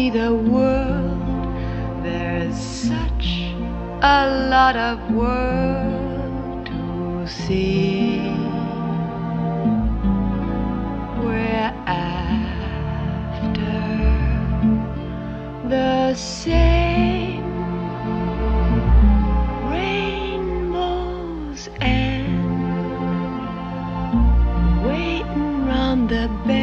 see the world. There's such a lot of world to see. We're after the same rainbows and waiting round the bend.